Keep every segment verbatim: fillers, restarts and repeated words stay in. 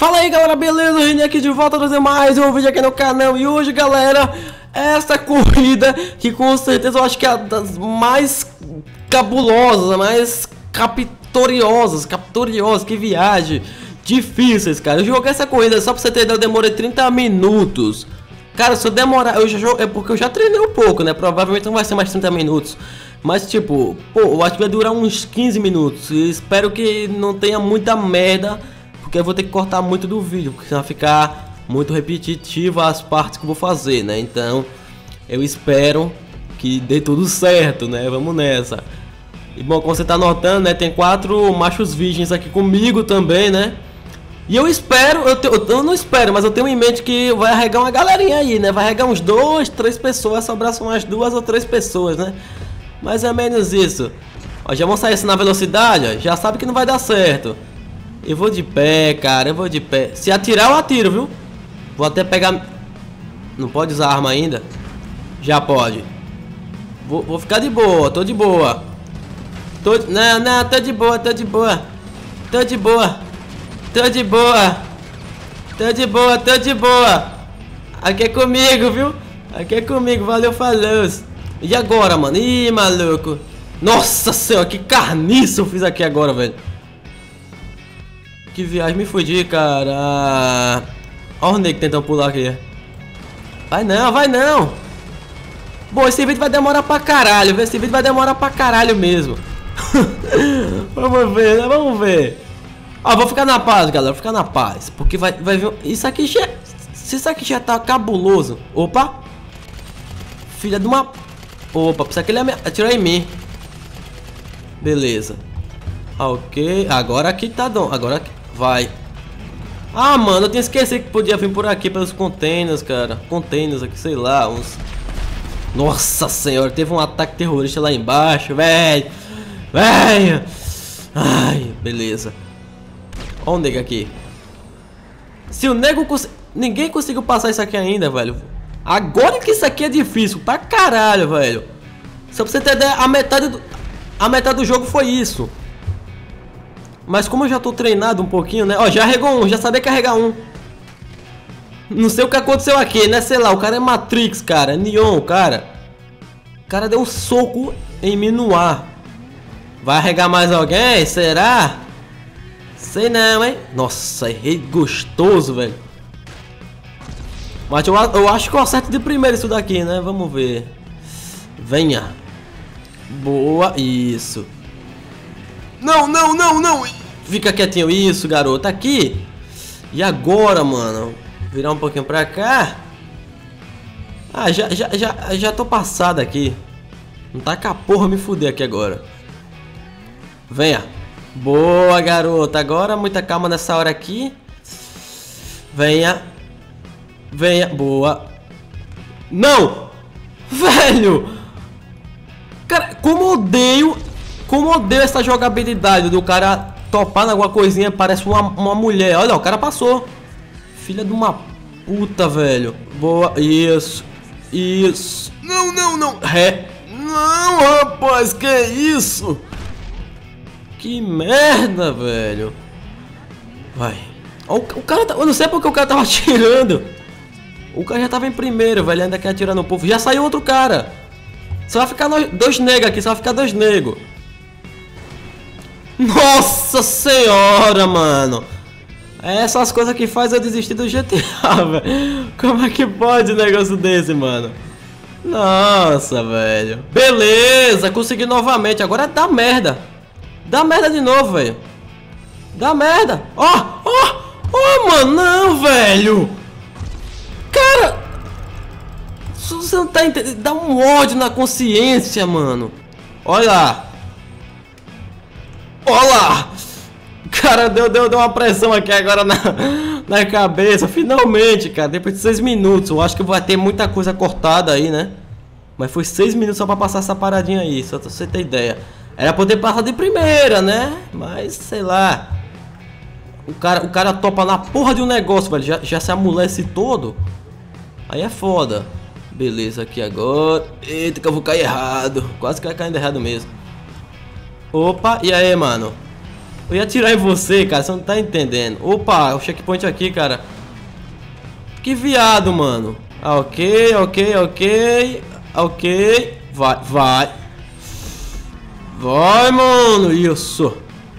Fala aí galera, beleza? O Reni aqui de volta a trazer mais um vídeo aqui no canal. E hoje galera, essa corrida que com certeza eu acho que é a das mais cabulosas, mais captoriosas, captoriosas, que viagem difíceis, cara. Eu joguei essa corrida, só pra você ter ideia, eu demorei trinta minutos. Cara, se eu demorar, eu já jogo, é porque eu já treinei um pouco, né? Provavelmente não vai ser mais trinta minutos. Mas tipo, pô, eu acho que vai durar uns quinze minutos. E espero que não tenha muita merda, porque eu vou ter que cortar muito do vídeo, porque senão vai ficar muito repetitivo as partes que eu vou fazer, né? Então, eu espero que dê tudo certo, né? Vamos nessa. E bom, como você tá notando, né? Tem quatro machos virgens aqui comigo também, né? E eu espero, eu, te, eu não espero, mas eu tenho em mente que vai arregar uma galerinha aí, né? Vai arregar uns dois, três pessoas, sobrar só umas duas ou três pessoas, né? Mais ou menos isso. Ó, já vão sair assim na velocidade, ó, já sabe que não vai dar certo. Eu vou de pé, cara, eu vou de pé. Se atirar, eu atiro, viu? Vou até pegar... Não pode usar arma ainda? Já pode. Vou, vou ficar de boa, tô de boa. Tô... Não, não, tô de boa, tô de boa. Tô de boa. Tô de boa. Tô de boa, tô de boa. Aqui é comigo, viu? Aqui é comigo, valeu, falou. E agora, mano? Ih, maluco. Nossa senhora, que carniça eu fiz aqui agora, velho. Que viagem, me fudi, cara. Olha o nego tentando pular aqui. Vai não, vai não. Bom, esse vídeo vai demorar pra caralho. Esse vídeo vai demorar pra caralho mesmo. Vamos ver, né? Vamos ver. Ó, vou ficar na paz, galera. Vou ficar na paz. Porque vai, vai vir... Isso aqui já... Se isso aqui já tá cabuloso... Opa! Filha de uma... Opa, isso aqui ele atirou em mim. Beleza. Ok. Agora aqui tá dom. Agora aqui... Vai. Ah, mano, eu tinha esquecido que podia vir por aqui pelos containers, cara. Containers aqui, sei lá, uns... Nossa senhora, teve um ataque terrorista lá embaixo, velho. Velho. Ai, beleza. Olha o nego aqui. Se o nego cons... Ninguém conseguiu passar isso aqui ainda, velho. Agora que isso aqui é difícil pra caralho, velho. Só pra você ter ideia, a metade do... A metade do jogo foi isso. Mas como eu já tô treinado um pouquinho, né? Ó, já arregou um, já sabia carregar um. Não sei o que aconteceu aqui, né? Sei lá, o cara é Matrix, cara. É Neon, cara. O cara deu um soco em mim no ar. Vai arregar mais alguém? Será? Sei não, hein? Nossa, errei gostoso, velho. Mas eu, eu acho que eu acerto de primeiro isso daqui, né? Vamos ver. Venha. Boa, isso. Não, não, não, não. Fica quietinho, isso, garoto. Aqui. E agora, mano? Virar um pouquinho pra cá. Ah, já, já, já, já tô passado aqui. Não tá com a porra me fuder aqui agora. Venha. Boa, garota. Agora muita calma nessa hora aqui. Venha. Venha. Boa. Não. Velho. Cara, como odeio. Como odeio essa jogabilidade do cara topar em alguma coisinha. Parece uma, uma mulher. Olha, o cara passou. Filha de uma puta, velho. Boa. Isso. Isso. Não, não, não. Ré. Não, rapaz. Que isso? Que merda, velho. Vai. O, o cara tá... Eu não sei porque o cara tava atirando. O cara já tava em primeiro, velho. Ainda quer atirar no povo. Já saiu outro cara. Só vai ficar dois negros aqui. Só vai ficar dois negros. Nossa senhora, mano. Essas coisas que faz eu desistir do G T A, velho. Como é que pode um negócio desse, mano? Nossa, velho. Beleza, consegui novamente. Agora dá merda. Dá merda de novo, velho. Dá merda. Ó, ó, ó, mano. Não, velho. Cara. Você não tá entendendo. Dá um ódio na consciência, mano. Olha lá. Olha lá. Cara, deu, deu, deu uma pressão aqui agora na, na cabeça. Finalmente, cara. Depois de seis minutos. Eu acho que vai ter muita coisa cortada aí, né? Mas foi seis minutos só pra passar essa paradinha aí. Só pra você ter ideia. Era poder passar de primeira, né? Mas, sei lá. O cara, o cara topa na porra de um negócio, velho. Já, já se amolece todo. Aí é foda. Beleza, aqui agora. Eita, que eu vou cair errado. Quase que vai caindo errado mesmo. Opa, e aí, mano? Eu ia atirar em você, cara. Você não tá entendendo. Opa, o checkpoint aqui, cara. Que viado, mano. Ah, ok, ok, ok. Ok. Vai, vai. Vai, mano. Isso.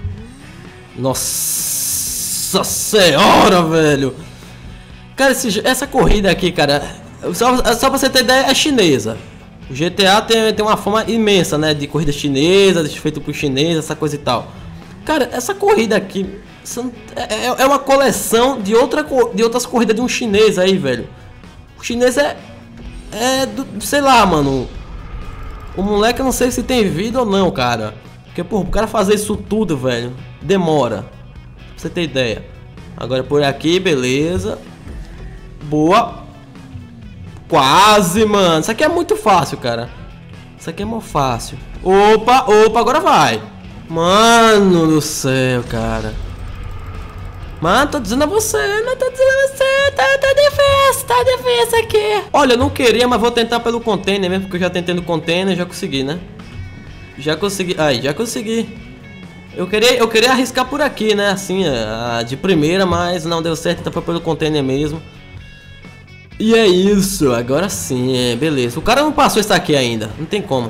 Nossa senhora, velho. Cara, esse, essa corrida aqui, cara. Só, só pra você ter ideia, é chinesa. O G T A tem, tem uma fama imensa, né? De corrida chinesa, feito por chinês, essa coisa e tal. Cara, essa corrida aqui é, é uma coleção de, outra, de outras corridas de um chinês aí, velho. O chinês é... É... Do, sei lá, mano. O moleque eu não sei se tem vida ou não, cara. Porque, pô, o cara fazer isso tudo, velho, demora. Pra você ter ideia. Agora por aqui, beleza. Boa. Quase, mano. Isso aqui é muito fácil, cara. Isso aqui é muito fácil. Opa, opa, agora vai. Mano do céu, cara. Mano, tô dizendo a você, não tô dizendo a você. Tá, tá difícil, tá difícil aqui. Olha, eu não queria, mas vou tentar pelo container mesmo, porque eu já tentei no container e já consegui, né? Já consegui. Aí, já consegui. Eu queria, eu queria arriscar por aqui, né? Assim, de primeira, mas não deu certo, então foi pelo container mesmo. E é isso, agora sim, é, beleza. O cara não passou isso aqui ainda, não tem como.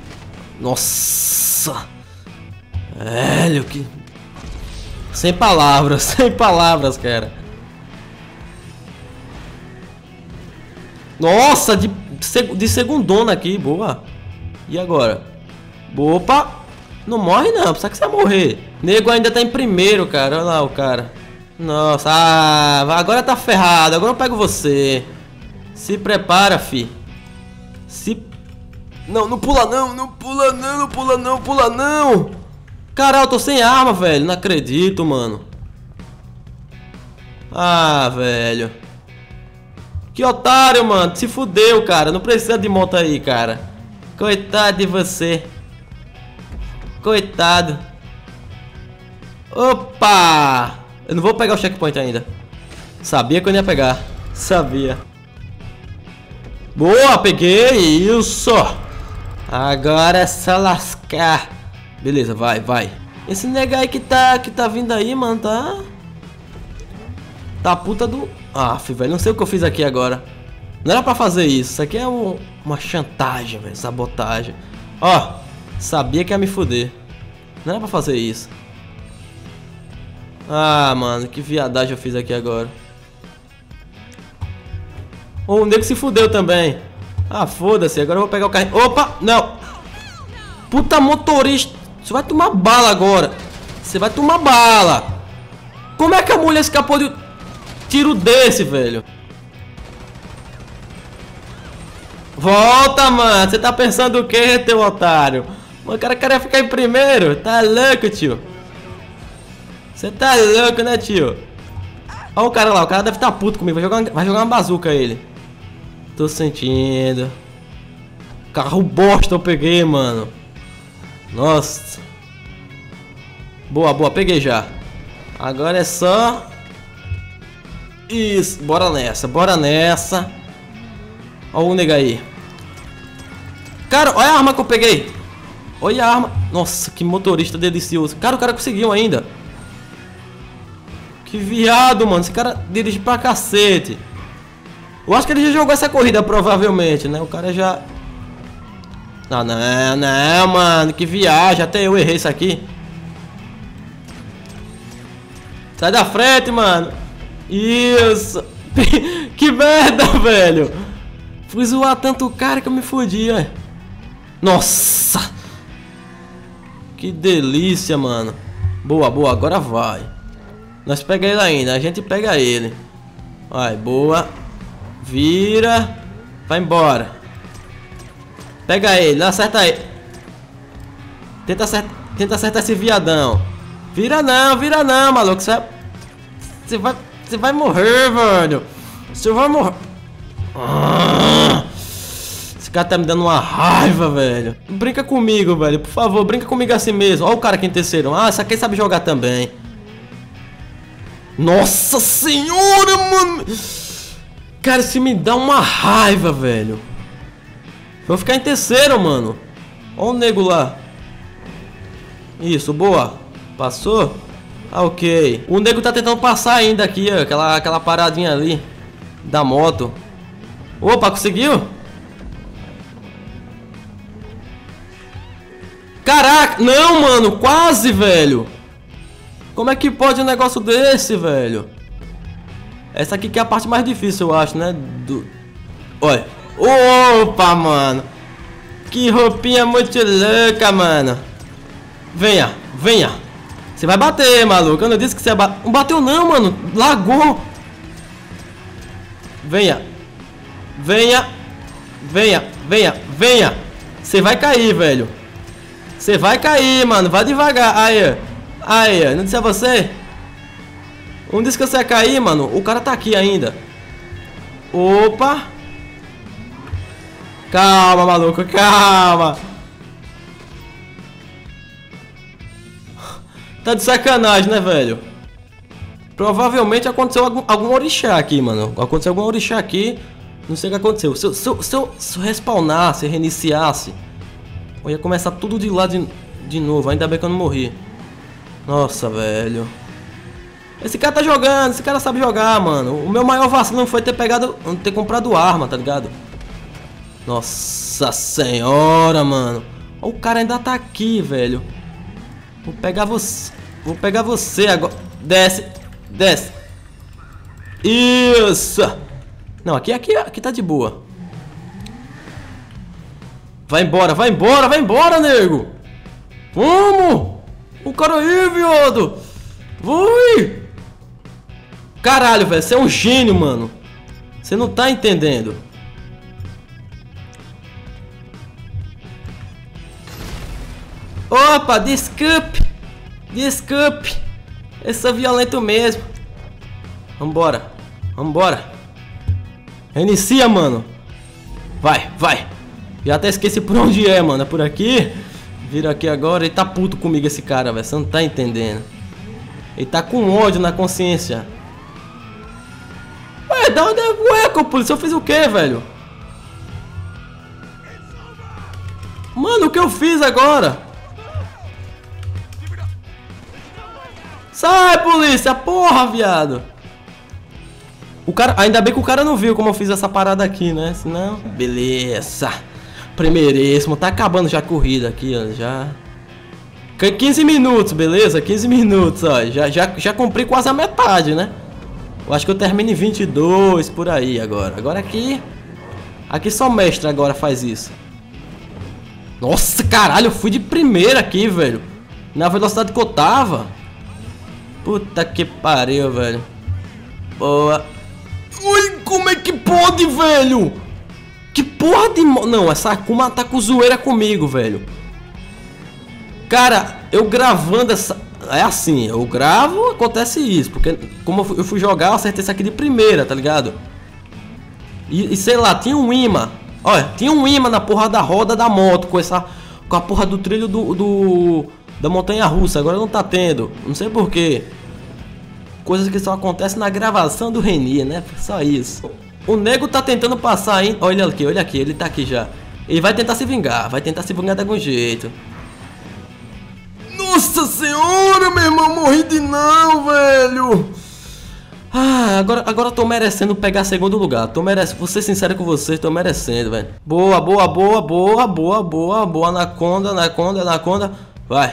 Nossa. Velho, que... Sem palavras, sem palavras, cara. Nossa, de, de segundona aqui, boa. E agora? Opa. Não morre não, precisa que você vai morrer. Nego ainda tá em primeiro, cara, olha lá o cara. Nossa, ah, agora tá ferrado, agora eu pego você. Se prepara, fi. Se... Não, não pula não, não pula não, não pula não, pula não. Caralho, eu tô sem arma, velho, não acredito, mano. Ah, velho. Que otário, mano, se fudeu, cara, não precisa de moto aí, cara. Coitado de você. Coitado. Opa! Eu não vou pegar o checkpoint ainda. Sabia que eu não ia pegar. Sabia. Boa, peguei. Isso. Agora é só lascar. Beleza, vai, vai. Esse nega aí que tá, que tá vindo aí, mano, tá... Tá puta do... Aff, velho, não sei o que eu fiz aqui agora. Não era pra fazer isso. Isso aqui é um, uma chantagem, velho, sabotagem. Ó, sabia que ia me fuder. Não era pra fazer isso. Ah, mano, que viadagem eu fiz aqui agora. Oh, o nego se fudeu também. Ah, foda-se, agora eu vou pegar o carrinho. Opa, não. Puta motorista. Você vai tomar bala agora. Você vai tomar bala. Como é que a mulher escapou de tiro desse, velho? Volta, mano. Você tá pensando o que, teu otário? O cara quer ficar em primeiro. Tá louco, tio. Você tá louco, né, tio? Olha o cara lá. O cara deve estar puto comigo. Vai jogar, vai jogar uma bazuca ele. Tô sentindo. Carro bosta eu peguei, mano. Nossa. Boa, boa. Peguei já. Agora é só... Isso. Bora nessa. Bora nessa. Olha o nega aí. Cara, olha a arma que eu peguei. Olha a arma. Nossa, que motorista delicioso. Cara, o cara conseguiu ainda. Que viado, mano. Esse cara dirige pra cacete. Eu acho que ele já jogou essa corrida, provavelmente, né? O cara já... Não, não, não, mano. Que viagem. Até eu errei isso aqui. Sai da frente, mano. Isso. Que merda, velho. Fui zoar tanto o cara que eu me fudi, ó. Nossa. Que delícia, mano. Boa, boa. Agora vai. Nós pega ele ainda. A gente pega ele. Vai, boa. Vira. Vai embora. Pega ele. Acerta ele. Tenta acertar, tenta acertar esse viadão. Vira não, vira não, maluco. Você vai... Você vai, você vai morrer, velho. Você vai morrer. Ah, esse cara tá me dando uma raiva, velho. Brinca comigo, velho. Por favor, brinca comigo assim mesmo. Olha o cara aqui em terceiro. Ah, esse aqui sabe jogar também. Nossa senhora, mano. Cara, isso me dá uma raiva, velho. Vou ficar em terceiro, mano. Olha o nego lá. Isso, boa. Passou? Ah, ok. O nego tá tentando passar ainda aqui, ó. Aquela, aquela paradinha ali da moto. Opa, conseguiu? Caraca, não, mano, quase, velho. Como é que pode um negócio desse, velho? Essa aqui que é a parte mais difícil, eu acho, né? Do... Olha. Opa, mano. Que roupinha muito louca, mano. Venha, venha. Você vai bater, maluco. Eu não disse que você ia bater. Não bateu não, mano. Lagou. Venha. Venha. Venha, venha, venha. Você vai cair, velho. Você vai cair, mano. Vai devagar. Aí, aí. Não disse a você? Não disse que você ia cair, mano. O cara tá aqui ainda. Opa. Calma, maluco. Calma. Tá de sacanagem, né, velho? Provavelmente aconteceu algum, algum orixá aqui, mano. Aconteceu algum orixá aqui. Não sei o que aconteceu. Se eu, se eu, se eu, se eu respawnasse, reiniciasse, eu ia começar tudo de lá de, de novo. Ainda bem que eu não morri. Nossa, velho. Esse cara tá jogando. Esse cara sabe jogar, mano. O meu maior vacilo não foi ter pegado, ter comprado arma, tá ligado? Nossa senhora, mano. O cara ainda tá aqui, velho. Vou pegar você. Vou pegar você agora. Desce. Desce. Isso. Não, aqui, aqui, aqui tá de boa. Vai embora, vai embora, vai embora, nego. Vamos. O cara aí, viado. Vai. Caralho, velho. Você é um gênio, mano. Você não tá entendendo. Opa, desculpe. Desculpe. Eu sou violento mesmo. Vambora. Vambora. Reinicia, mano. Vai, vai. Já até esqueci por onde é, mano. É por aqui. Vira aqui agora. Ele tá puto comigo, esse cara, velho. Você não tá entendendo. Ele tá com ódio na consciência. Ué, dá onde é o eco, polícia? Eu fiz o quê, velho? Mano, o que eu fiz agora? Sai, polícia! Porra, viado! O cara... Ainda bem que o cara não viu como eu fiz essa parada aqui, né? Senão... Beleza! Primeiríssimo. Tá acabando já a corrida aqui, ó. Já... quinze minutos, beleza? quinze minutos, ó. Já, já, já cumpri quase a metade, né? Eu acho que eu termino em vinte e dois, por aí agora. Agora aqui... Aqui só mestre agora faz isso. Nossa, caralho! Eu fui de primeira aqui, velho. Na velocidade que eu tava. Puta que pariu, velho. Boa. Ui, como é que pode, velho? Que porra de... Não, essa Akuma tá com zoeira comigo, velho. Cara, eu gravando essa... É assim, eu gravo, acontece isso. Porque como eu fui jogar, eu acertei isso aqui de primeira, tá ligado? E, e sei lá, tinha um imã. Olha, tinha um imã na porra da roda da moto. Com essa... Com a porra do trilho do... do... da montanha russa, agora não tá tendo. Não sei porquê. Coisas que só acontecem na gravação do Renier, né? Só isso. O nego tá tentando passar ainda. Olha aqui, olha aqui, ele tá aqui já. Ele vai tentar se vingar, vai tentar se vingar de algum jeito. Nossa senhora, meu irmão, morri de não, velho. Ah, agora, agora eu tô merecendo pegar segundo lugar. Tô merecendo, vou ser sincero com vocês, tô merecendo, velho. Boa, boa, boa, boa, boa, boa, boa, anaconda, anaconda, anaconda. Vai.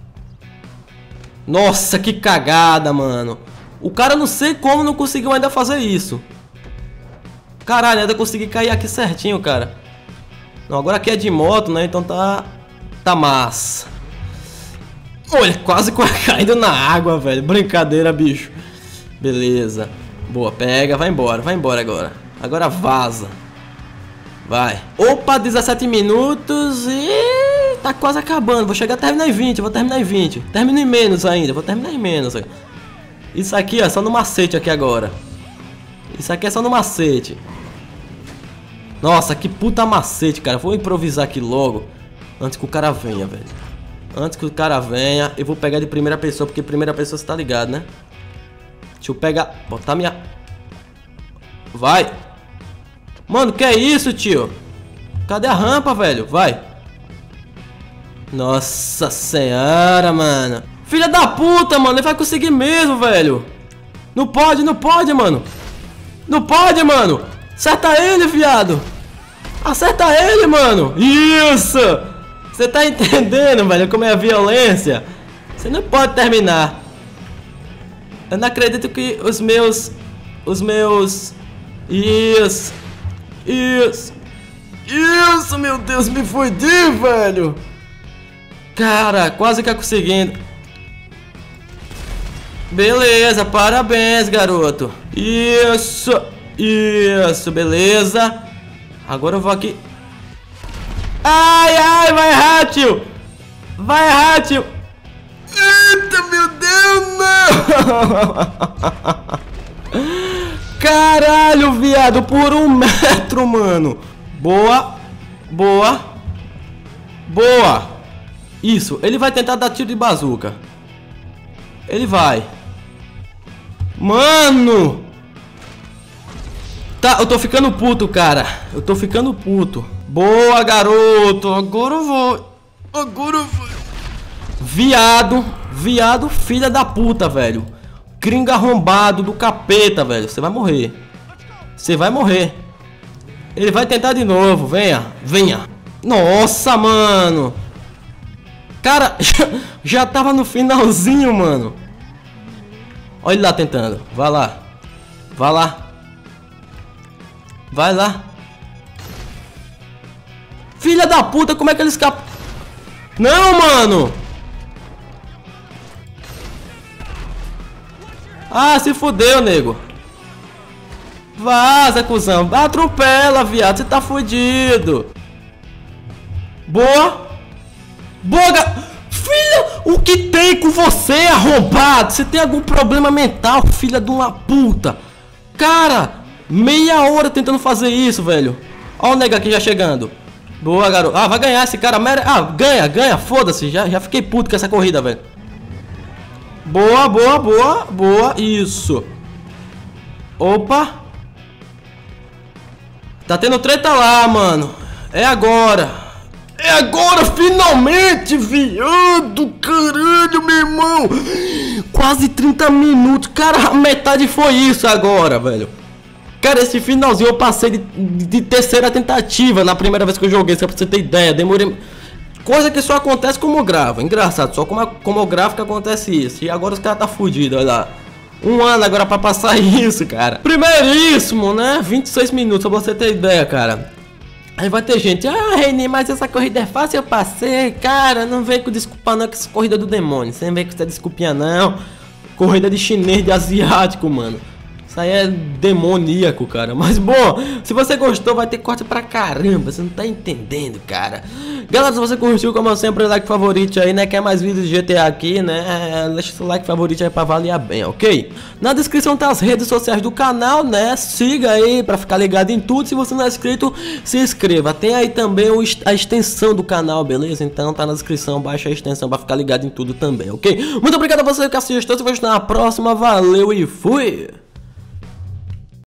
Nossa, que cagada, mano. O cara não sei como não conseguiu ainda fazer isso. Caralho, ainda consegui cair aqui certinho, cara. Não, agora aqui é de moto, né? Então tá... Tá massa. Olha, quase caindo na água, velho. Brincadeira, bicho. Beleza. Boa, pega, vai embora, vai embora agora. Agora vaza. Vai. Opa, dezessete minutos e... Tá quase acabando. Vou chegar a terminar em vinte, vou terminar em vinte. Termino em menos ainda, vou terminar em menos. Isso aqui, ó, só no macete aqui agora. Isso aqui é só no macete. Nossa, que puta macete, cara. Vou improvisar aqui logo. Antes que o cara venha, velho. Antes que o cara venha, eu vou pegar de primeira pessoa, porque primeira pessoa você tá ligado, né? Deixa eu pegar... Botar minha... Vai. Mano, que é isso, tio? Cadê a rampa, velho? Vai. Nossa senhora, mano. Filha da puta, mano. Ele vai conseguir mesmo, velho. Não pode, não pode, mano. Não pode, mano. Acerta ele, viado. Acerta ele, mano. Isso. Você tá entendendo, velho, como é a violência? Você não pode terminar. Eu não acredito que os meus... Os meus... Isso. Isso. Isso, meu Deus, me fudi, velho. Cara, quase que eu conseguindo. Beleza, parabéns, garoto. Isso. Isso, beleza. Agora eu vou aqui. Ai, ai, vai errar, tio. Vai errar, tio. Eita, meu Deus, não. Caralho, viado, por um metro, mano. Boa. Boa. Boa. Isso, ele vai tentar dar tiro de bazuca. Ele vai. Mano. Tá, eu tô ficando puto, cara. Eu tô ficando puto. Boa, garoto. Agora eu vou. Agora eu vou. Viado. Viado, filha da puta, velho. Gringo arrombado do capeta, velho. Você vai morrer. Você vai morrer. Ele vai tentar de novo. Venha. Venha. Nossa, mano. Cara, já tava no finalzinho, mano. Olha ele lá tentando. Vai lá. Vai lá. Vai lá. Filha da puta, como é que ele escapa? Não, mano. Ah, se fudeu, nego. Vaza, cuzão. Atropela, viado. Você tá fudido. Boa. Boa, ga... Filha, o que tem com você, arrombado? Você tem algum problema mental, filha de uma puta? Cara, meia hora tentando fazer isso, velho. Ó o nega aqui já chegando. Boa, garoto. Ah, vai ganhar esse cara. Ah, ganha, ganha. Foda-se. Já, já fiquei puto com essa corrida, velho. Boa, boa, boa, boa. Isso. Opa. Tá tendo treta lá, mano. É agora. É agora, finalmente, viado. Caralho, meu irmão. Quase trinta minutos. Cara, a metade foi isso agora, velho. Cara, esse finalzinho eu passei de, de terceira tentativa na primeira vez que eu joguei, só pra você ter ideia. Demorei... Coisa que só acontece como eu gravo. Engraçado, só como, como eu gravo que acontece isso. E agora os caras tá fudido, olha lá. Um ano agora pra passar isso, cara. Primeiríssimo, né? vinte e seis minutos, só pra você ter ideia, cara. Aí vai ter gente, ah, René, mas essa corrida é fácil, eu passei. Cara, não vem com desculpa não, que essa corrida é do demônio. Você não vem com essa desculpinha não. Corrida de chinês, de asiático, mano. Isso aí é demoníaco, cara. Mas bom, se você gostou, vai ter corte pra caramba. Você não tá entendendo, cara. Galera, se você curtiu, como sempre, like favorito aí, né? Quer mais vídeos de G T A aqui, né? Deixa seu like favorito aí pra avaliar bem, ok? Na descrição tá as redes sociais do canal, né? Siga aí pra ficar ligado em tudo. Se você não é inscrito, se inscreva. Tem aí também o, a extensão do canal, beleza? Então tá na descrição, baixa a extensão pra ficar ligado em tudo também, ok? Muito obrigado a você que assistiu. Se você na próxima, valeu e fui!